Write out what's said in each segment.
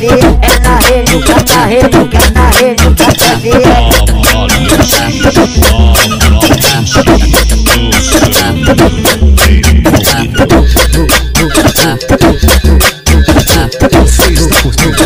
É na rede, é na rede, é na rede que quer ver. Você está curtindo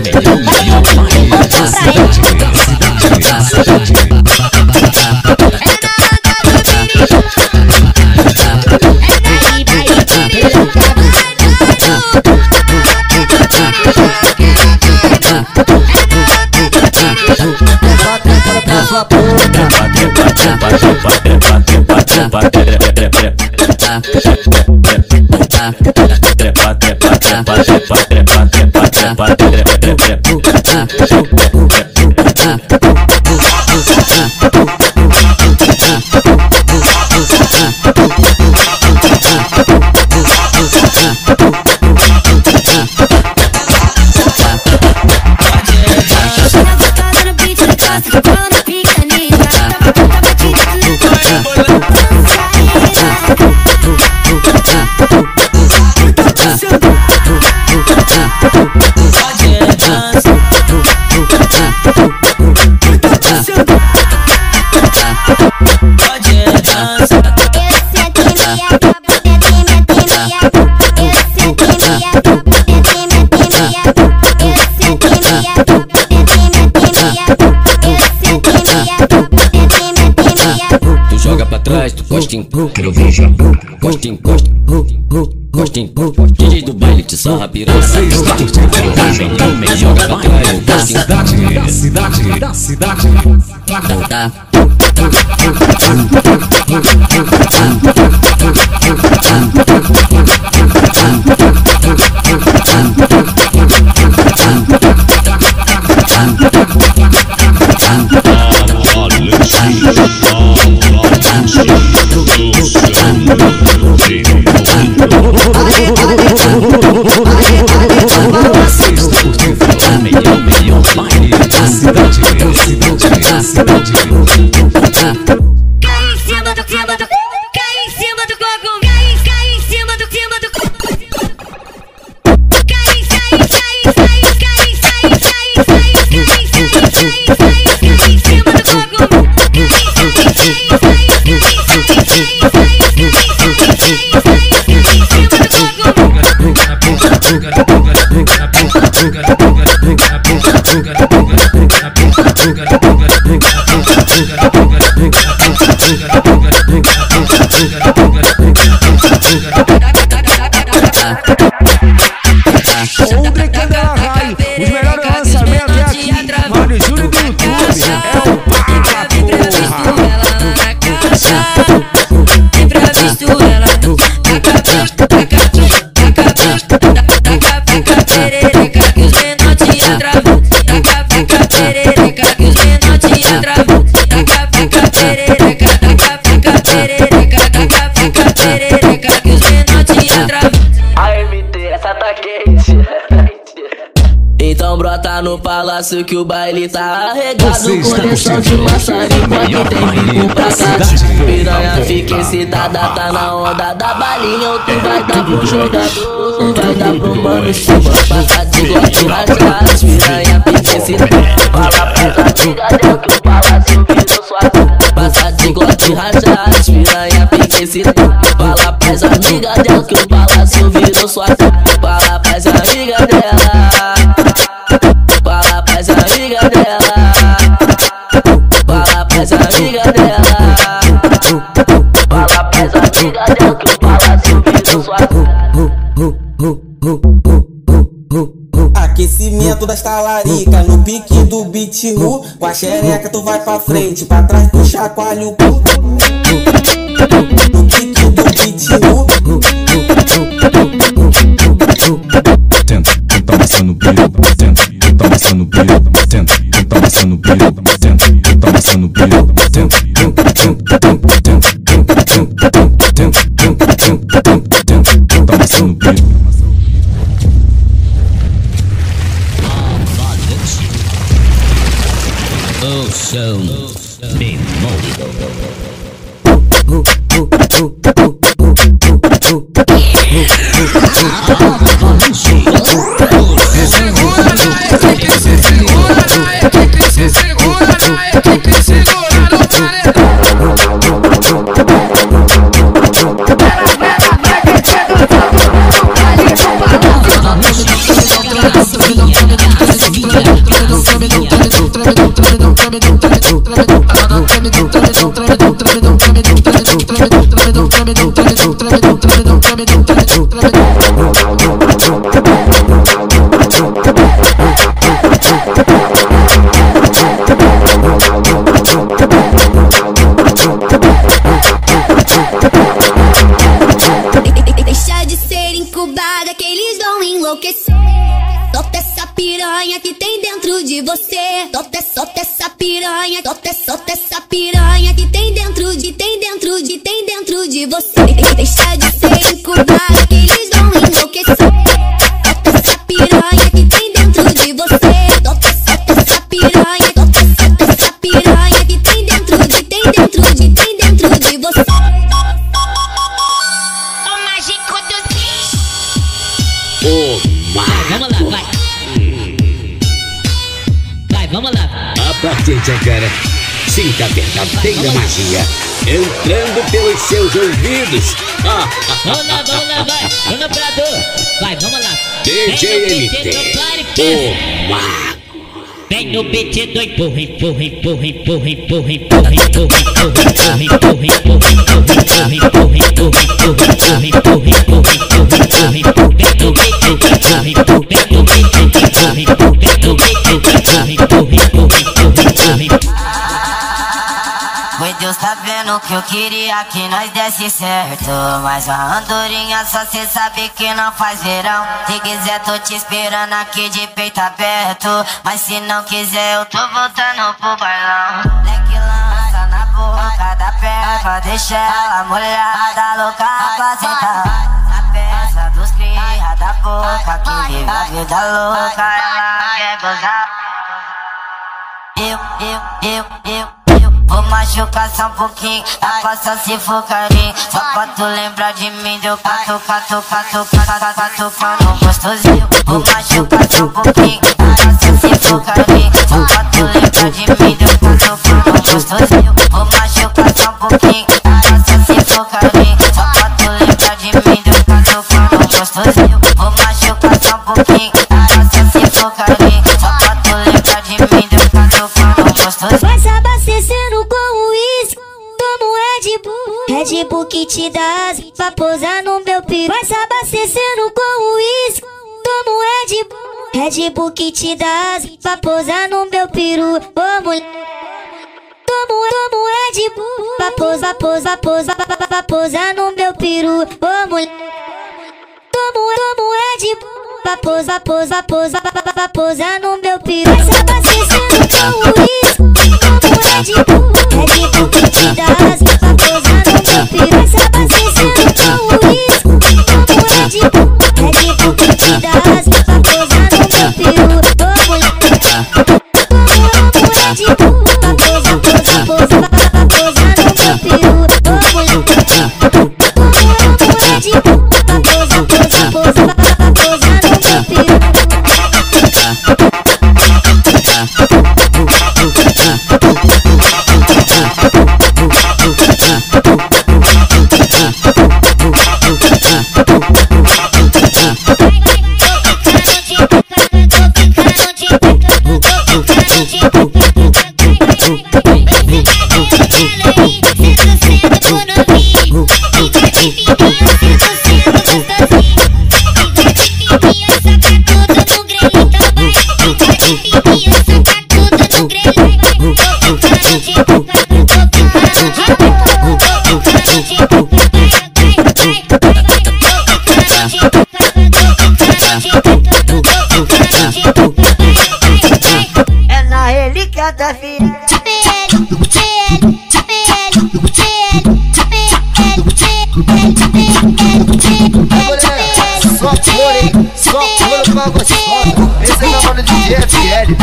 Tu joga pra trás, tu costa em quero beijar. costa em costa, costa em DJ do baile te sarra piranha. Você está curtindo Joga pra trás, tu da costa em cidade, da cidade. tá. Você está curtindo melhor baile da cidade, da cidade. Cai em cima do cai em cima do coco, cai em cima do cai em cima do coco. O Brinquedo da Raio, os melhores lançamentos é aqui. Mário Júnior do YouTube, é o Papa, Então brota no palácio que o baile tá arregado. Você está Coleção de curtindo maçarico melhor aqui tem baile bico da pra cá. cidade. Piranha fica excitada, tá na onda da balinha. Ou tu vai dar pro jogador, tu vai dar pro mano chuva. Passa de glote rasgado, piranha fica excitada. Fala pra amiga que o palácio virou sua casa. Passa de glote rasgado, piranha fica excitada. Fala pras amigas dela que o palácio virou sua casa. Fala pras amigas dela. Fala pras amigas dela. Fala pras amigas dela. Fala pras amigas dela que o palácio virou sua casa. Aquecimento das talaricas no pique do beat nu. Com a xereca tu vai pra frente, pra trás tu chacoalha o cu. No pique do beat nu. Tenta amassando brilho, tenta amassando brilho, tenta amassando brilho, tenta amassando brilho, tenta amassando brilho. O som bemol. Chegou você. Solta essa piranha, solta essa piranha que tem dentro de você. Deixa de ser incubado que eles vão enlouquecer. Solta essa piranha que tem dentro de você. Solta essa piranha, solta essa piranha que tem dentro de você. O mágico do Vamos lá, vai. Vai, vamos lá. A partir de agora, sinta a verdadeira magia entrando pelos seus ouvidos. Vamos lá, vai. Bruno Prado. Vai, vamos lá. DJ MT, o mago. Vem no beat do empurra, empurra, empurra, empurra, empurra, empurra, empurra, empurra, empurra, empurra, empurra, empurra, empurra, empurra, empurra, empurra, empurra, empurra, vem no beat do empurra, empurra, vem no beat do empurra, empurra, vem no beat do empurra, empurra, empurra, empurra. Foi Deus tá vendo que eu queria que nós desse certo. Mas a andorinha só cê sabe que não faz verão. Se quiser tô te esperando aqui de peito aberto. Mas se não quiser eu tô voltando pro bailão. Leque lança na boca da perna pra deixar ela molhada, louca pra sentar. Na peça dos cria da boca que vive a vida louca, ela quer gozar. Eu vou machucar só um pouquinho, dá pra só se for carinho. Só pra tu lembrar de mim, deu catucando gostosinho. Vou machucar só um pouquinho, dá pra só se for carinho. Só pra tu lembrar de mim, deu catucando gostosinho. Vou machucar só um pouquinho, dá pra só se for carinho. Só pra tu lembrar de mim, deu catucando gostosinho. Vou machucar só um pouquinho, dá pra só se for carinho. Só pra tu lembrar de mim, deu catucando gostosinho. Vai se abastecendo com uísque, toma um Red Bull que te dá asa pra pousar no meu peru. Vai se abastecendo com uísque, toma um Red Bull que te dá asa pra pousar no meu peru. Ô mulher, toma um Red Bull pra pousar no meu peru. Ô mulher, toma um Red Bull pra pousar no meu peru. Vai se abastecendo com uísque, toma um Red Bull que te dá asa pra pousar no meu peru. Vai se abastecendo com uísque, toma um Red Bull que te dá asa pra pousar no meu peru. Ô mulher, toma um Red Bull pra pousar no meu peru. Ô mulher, toma um Red Bull pra pousar no meu peru. É na relíquia da vida. Só pula pra você. Esse é meu mano de FL.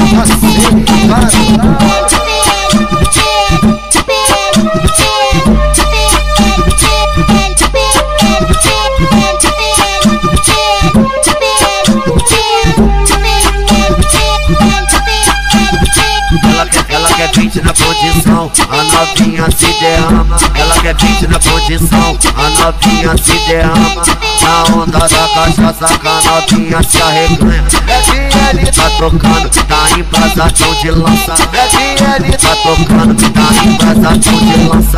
Ela quer 20 na condição, a novinha se derrama. Ela quer 20 na condição, a novinha se derrama. Na onda da cachaça, a novinha se arreganha. FL tá tocando, tá embrasadão de lança. FL tá tocando, tá embrasadão de lança.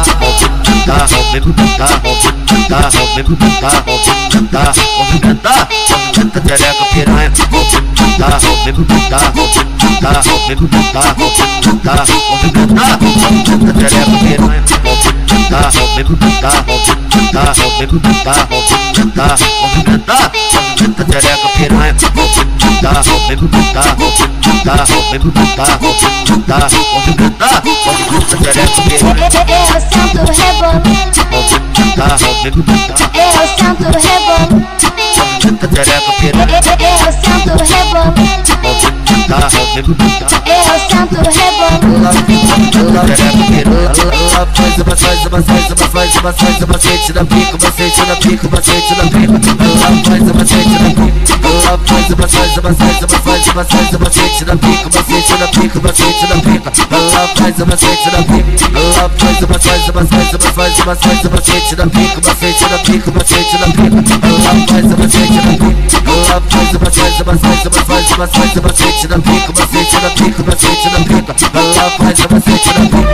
Movimenta, tereca piranha. Movimenta, movimentar, movimenta tereca piranha, movimentar, movimentar, movimentar, movimentar, movimentar, movimentar, movimenta tereca piranha, movimentar, movimentar, movimentar, movimentar, movimentar, movimentar, movimenta tereca piranha. Eu sento rebolando, Movimentar, movimentar, eu sento rebolando, movimenta tereca piranha. eu sento rebolando, Movimentar, movimentar, eu sento rebolando. tereca piranha. Ela faz uma macete na pica, macete na pica, macete na pica. Ela faz uma macete na pica. Ela faz uma macete na pica, macete na pica, macete na pica. Ela faz uma macete na pica. Ela faz uma macete na pica, macete na pica, macete na pica. Ela faz uma macete na pica. Ela faz uma macete na pica, macete na pica, macete na pica. Ela faz uma macete na pica.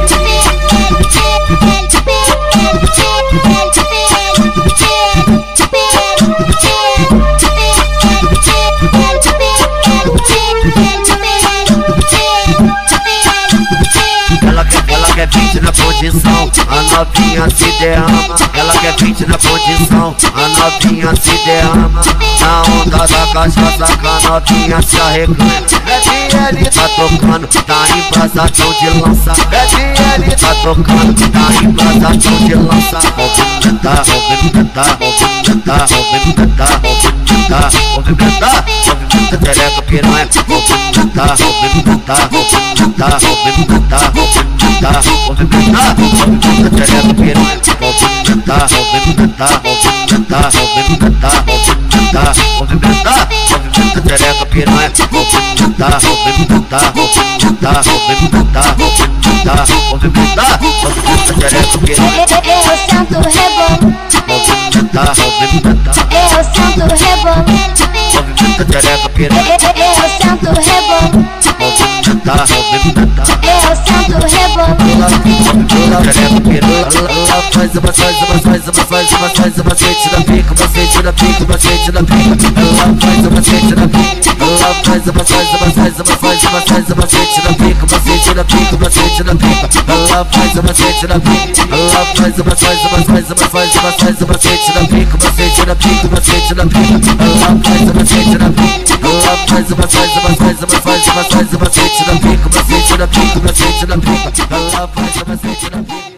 Ela quer 20 na posição, a novinha se derrama. Ela quer 20 na posição, a novinha se derrama. Na onda da cachaça, a novinha se arreganha. BBL tá tocando, tá embrasadão de lança. BBL tá tocando, tá embrasadão de lança. Movimentar, movimentar, movimentar, movimentar, movimentar, movimentar, movimenta tereca piranha. Movimentar, movimentar, movimentar, movimentar, movimentar, movimentar, movimenta tereca piranha. Movimentar, movimentar, movimentar, movimentar, movimentar, movimentar, movimenta tereca piranha. Movimentar, movimentar, movimentar, movimentar, movimentar, movimentar, movimenta tereca piranha. Eu sento rebolando, Movimentar, movimentar, eu sento rebolando, movimenta tereca piranha. eu sento rebolando, Movimentar, movimentar, eu sento rebolando. tereca piranha. Ela faz uma macete na pica, macete na pica, macete na pica. Ela faz uma macete na pica. Ela faz uma macete na pica, macete na pica, macete na pica. Ela faz uma macete na pica. Ela faz uma macete na pica, macete na pica, macete na pica. Ela faz uma macete na pica. Ela faz uma macete na pica, macete na pica, macete na pica. Ela faz uma macete na pica.